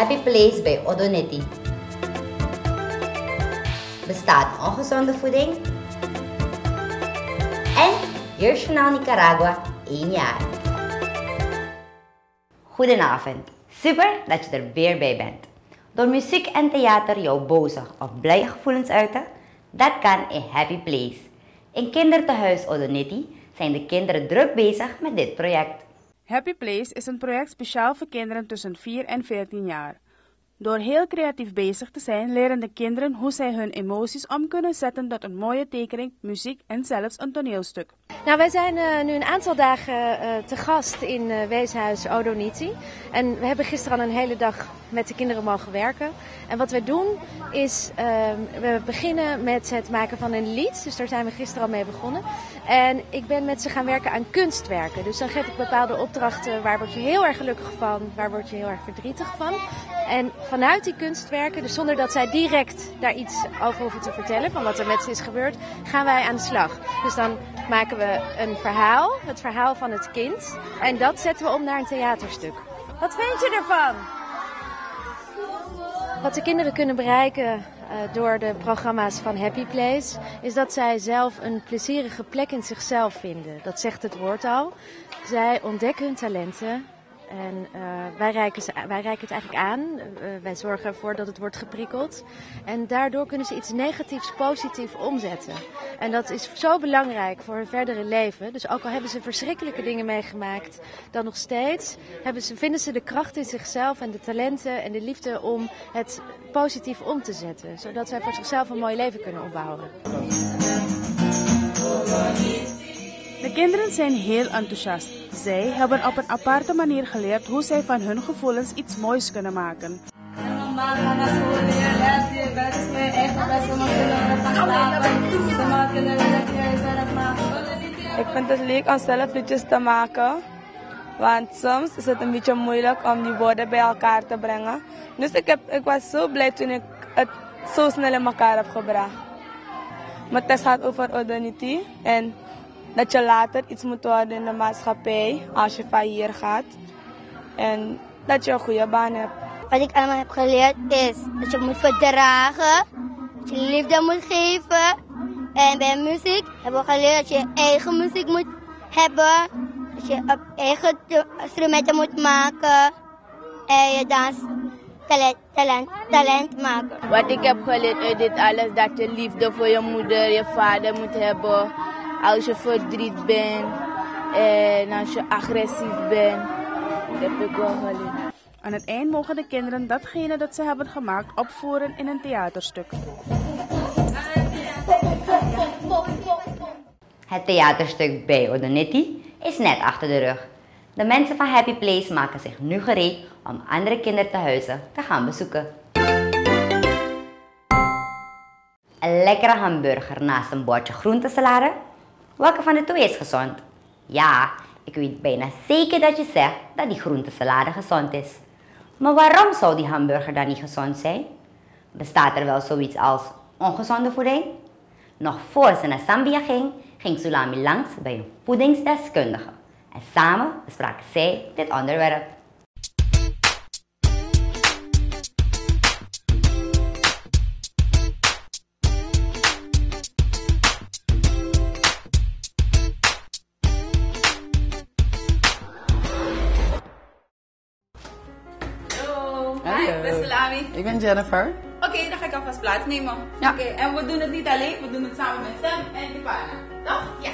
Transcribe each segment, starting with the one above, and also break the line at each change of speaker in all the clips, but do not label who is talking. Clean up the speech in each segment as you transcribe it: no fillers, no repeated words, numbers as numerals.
Happy Place bij Odonetti. Bestaat ongezonde voeding? En Jeugdjournaal Nicaragua 1 jaar. Goedenavond, super dat je er weer bij bent. Door muziek en theater jouw boze of blije gevoelens uiten? Dat kan in Happy Place. In kindertehuis Odonetti zijn de kinderen druk bezig met dit project.
Happy Place is een project speciaal voor kinderen tussen 4 en 14 jaar. Door heel creatief bezig te zijn, leren de kinderen hoe zij hun emoties om kunnen zetten tot een mooie tekening, muziek en zelfs een toneelstuk.
Nou, wij zijn nu een aantal dagen te gast in weeshuis Odonetti. En we hebben gisteren al een hele dag met de kinderen mogen werken. En wat wij doen is, we beginnen met het maken van een lied. Dus daar zijn we gisteren al mee begonnen. En ik ben met ze gaan werken aan kunstwerken. Dus dan geef ik bepaalde opdrachten. Waar word je heel erg gelukkig van? Waar word je heel erg verdrietig van? En vanuit die kunstwerken, dus zonder dat zij direct daar iets over hoeven te vertellen, van wat er met ze is gebeurd, gaan wij aan de slag. Dus dan maken we een verhaal, het verhaal van het kind. En dat zetten we om naar een theaterstuk. Wat vind je ervan? Wat de kinderen kunnen bereiken door de programma's van Happy Place, is dat zij zelf een plezierige plek in zichzelf vinden. Dat zegt het woord al. Zij ontdekken hun talenten. En wij reiken het eigenlijk aan. Wij zorgen ervoor dat het wordt geprikkeld. En daardoor kunnen ze iets negatiefs positief omzetten. En dat is zo belangrijk voor hun verdere leven. Dus ook al hebben ze verschrikkelijke dingen meegemaakt, dan nog steeds vinden ze de kracht in zichzelf en de talenten en de liefde om het positief om te zetten. Zodat zij voor zichzelf een mooi leven kunnen opbouwen.
De kinderen zijn heel enthousiast. Zij hebben op een aparte manier geleerd hoe zij van hun gevoelens iets moois kunnen maken.
Ik vind het leuk om zelf liedjes te maken. Want soms is het een beetje moeilijk om die woorden bij elkaar te brengen. Dus ik was zo blij toen ik het zo snel in elkaar heb gebracht. Mijn test gaat over Odonetti en dat je later iets moet worden in de maatschappij als je van hier gaat. En dat je een goede baan hebt.
Wat ik allemaal heb geleerd is dat je moet verdragen, dat je liefde moet geven. En bij muziek hebben we geleerd dat je eigen muziek moet hebben. Dat je eigen instrumenten moet maken. En je talent maken.
Wat ik heb geleerd uit dit alles, dat je liefde voor je moeder, je vader moet hebben. Als je verdriet bent en als je agressief bent, dat heb ik wel geleerd.
Aan het eind mogen de kinderen datgene dat ze hebben gemaakt opvoeren in een theaterstuk.
Het theaterstuk bij Odonetti is net achter de rug. De mensen van Happy Place maken zich nu gereed om andere kindertehuizen te gaan bezoeken. Een lekkere hamburger naast een bordje groentesalade? Welke van de twee is gezond? Ja, ik weet bijna zeker dat je zegt dat die groentesalade gezond is. Maar waarom zou die hamburger dan niet gezond zijn? Bestaat er wel zoiets als ongezonde voeding? Nog voor ze naar Zambia ging Sulami langs bij een voedingsdeskundige. En samen bespraken zij dit onderwerp.
Hi, beste Lami.
Ik ben Jennifer.
Oké, dan ga ik alvast plaatsnemen.
Ja.
Oké, en we doen het niet alleen, we doen het samen met Sam en Ipana. Toch? Yes.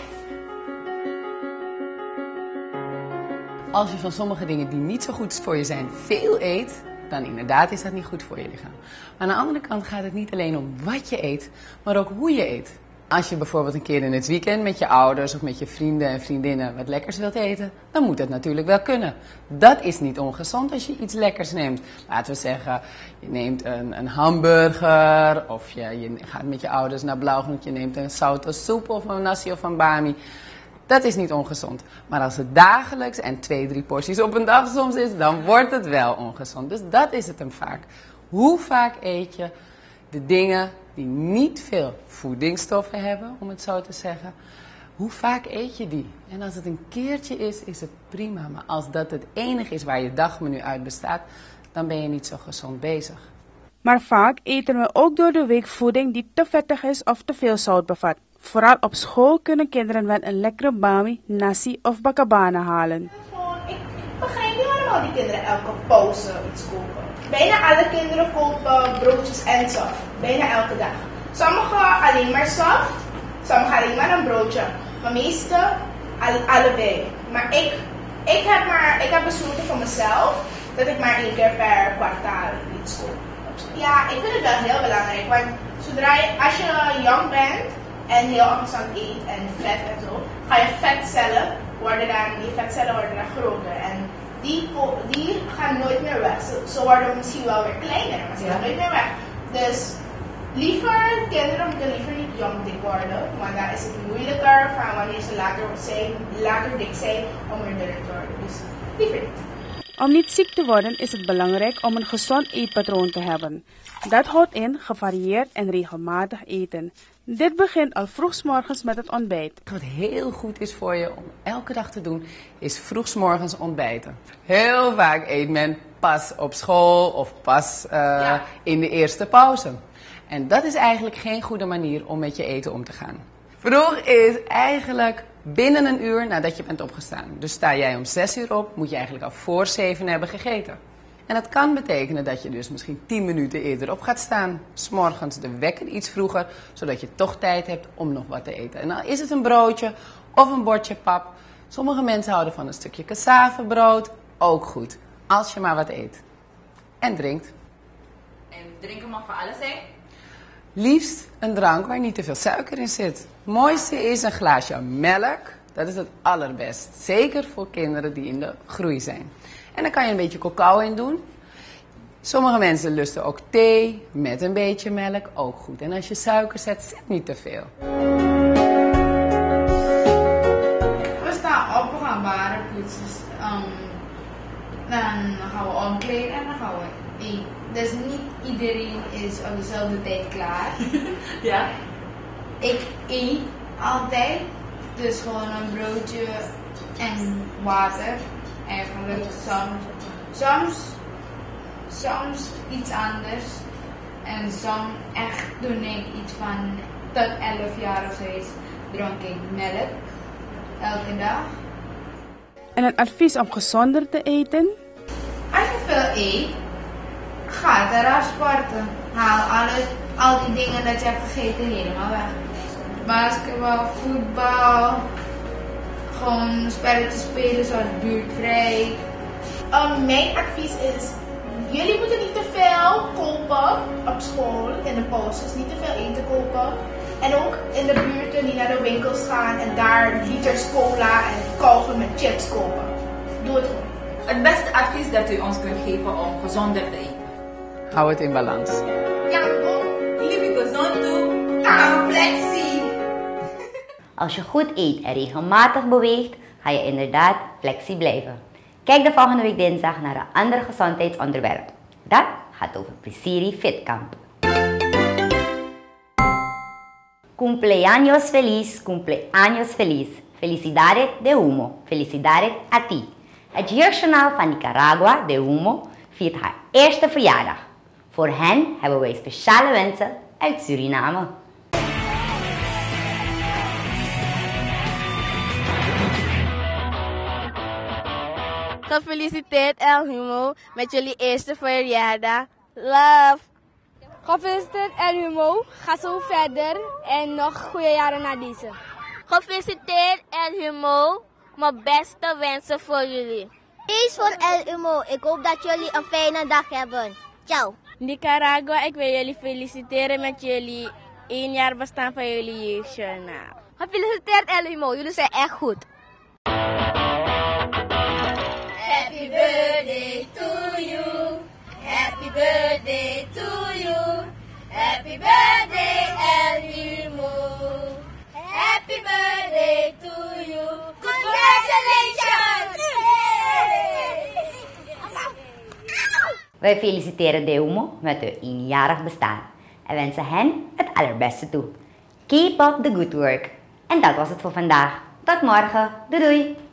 Als je van sommige dingen die niet zo goed voor je zijn veel eet, dan inderdaad is dat niet goed voor je lichaam. Maar aan de andere kant gaat het niet alleen om wat je eet, maar ook hoe je eet. Als je bijvoorbeeld een keer in het weekend met je ouders of met je vrienden en vriendinnen wat lekkers wilt eten, dan moet dat natuurlijk wel kunnen. Dat is niet ongezond als je iets lekkers neemt. Laten we zeggen, je neemt een hamburger of je gaat met je ouders naar Blauwgrond, je neemt een zoute soep of een nasi of een bami. Dat is niet ongezond. Maar als het dagelijks en 2-3 porties op een dag soms is, dan wordt het wel ongezond. Dus dat is het hem vaak. Hoe vaak eet je de dingen die niet veel voedingsstoffen hebben, om het zo te zeggen. Hoe vaak eet je die? En als het een keertje is, is het prima. Maar als dat het enige is waar je dagmenu uit bestaat, dan ben je niet zo gezond bezig.
Maar vaak eten we ook door de week voeding die te vettig is of te veel zout bevat. Vooral op school kunnen kinderen wel een lekkere bami, nasi of bakabana halen.
Ik begrijp niet waarom die kinderen elke pauze iets kopen. Bijna alle kinderen kopen broodjes en soft. Bijna elke dag. Sommigen alleen maar soft, sommigen alleen maar een broodje. Maar meeste allebei. Maar ik heb besloten voor mezelf dat ik maar 1 keer per kwartaal iets koop. Ja, ik vind het wel heel belangrijk. Want als je jong bent en heel ongezond eet en vet en zo, ga je vetcellen worden dan groter. En die gaan nooit meer weg. Ze worden misschien wel weer kleiner, maar ze gaan nooit meer weg. Dus kinderen moeten liever niet jong dik worden, want dan is het moeilijker van wanneer ze later dik zijn om er dunner te worden. Dus liever niet.
Om niet ziek te worden is het belangrijk om een gezond eetpatroon te hebben. Dat houdt in gevarieerd en regelmatig eten. Dit begint al vroegsmorgens met het ontbijt.
Wat heel goed is voor je om elke dag te doen, is vroegsmorgens ontbijten. Heel vaak eet men pas op school of pas in de eerste pauze. En dat is eigenlijk geen goede manier om met je eten om te gaan. Vroeg is eigenlijk binnen een uur nadat je bent opgestaan. Dus sta jij om 6 uur op, moet je eigenlijk al voor 7 hebben gegeten. En dat kan betekenen dat je dus misschien 10 minuten eerder op gaat staan. 's Morgens de wekker iets vroeger, zodat je toch tijd hebt om nog wat te eten. En dan is het een broodje of een bordje pap. Sommige mensen houden van een stukje cassavebrood. Ook goed, als je maar wat eet. En drinkt.
En drinken mag voor alles zijn?
Liefst een drank waar niet te veel suiker in zit. Het mooiste is een glaasje melk. Dat is het allerbest. Zeker voor kinderen die in de groei zijn. En dan kan je een beetje cacao in doen. Sommige mensen lusten ook thee met een beetje melk. Ook goed. En als je suiker zet niet te veel.
We staan op, we gaan baren poetsen. Dan gaan we omkleden en dan gaan we eten. Dus niet iedereen is op dezelfde tijd klaar.
Ja.
Ik eet altijd. Dus gewoon een broodje en water. Eigenlijk soms iets anders. En soms echt toen ik iets van tot 11 jaar of zoiets dronk ik melk. Elke dag.
En een advies om gezonder te eten?
Als je veel eet, ga eraf sporten. Haal al die dingen dat je hebt gegeten helemaal weg. Basketbal, voetbal, gewoon spelletjes spelen zoals buurtvrij.
Mijn advies is, jullie moeten niet te veel kopen op school, in de pauzes, niet te veel eten kopen. En ook in de buurten niet naar de winkels gaan en daar liters cola en kauwgom met chips kopen. Doe het gewoon.
Het beste advies dat u ons kunt geven om gezonder te eten.
Hou het in balans.
Janko,
Lieve gezond toe.
flexie.
Als je goed eet en regelmatig beweegt, ga je inderdaad flexie blijven. Kijk de volgende week dinsdag naar een ander gezondheidsonderwerp. Dat gaat over Prisciri Fitcamp. Cumpleaños feliz, cumpleaños feliz. Felicidades de Humo. Felicidades a ti. Het jeugdjournaal van Nicaragua, de Humo, viert haar eerste verjaardag. Voor hen hebben wij speciale wensen uit Suriname.
Gefeliciteerd El Humo met jullie eerste verjaardag. Love!
Gefeliciteerd El Humo. Ga zo verder en nog goede jaren na deze.
Gefeliciteerd El Humo. Mijn beste wensen voor jullie.
Peace voor El Humo. Ik hoop dat jullie een fijne dag hebben. Ciao.
Nicaragua, ik wil jullie feliciteren met jullie 1 jaar bestaan van jullie jeugdjournaal.
Gefeliciteerd El Humo. Jullie zijn echt goed.
Happy birthday to you. Happy birthday to you. Happy birthday El Humo. Happy birthday to you. Congratulations!
Wij feliciteren de Humo met hun 1-jarig bestaan en wensen hen het allerbeste toe. Keep up the good work. En dat was het voor vandaag. Tot morgen. Doei doei!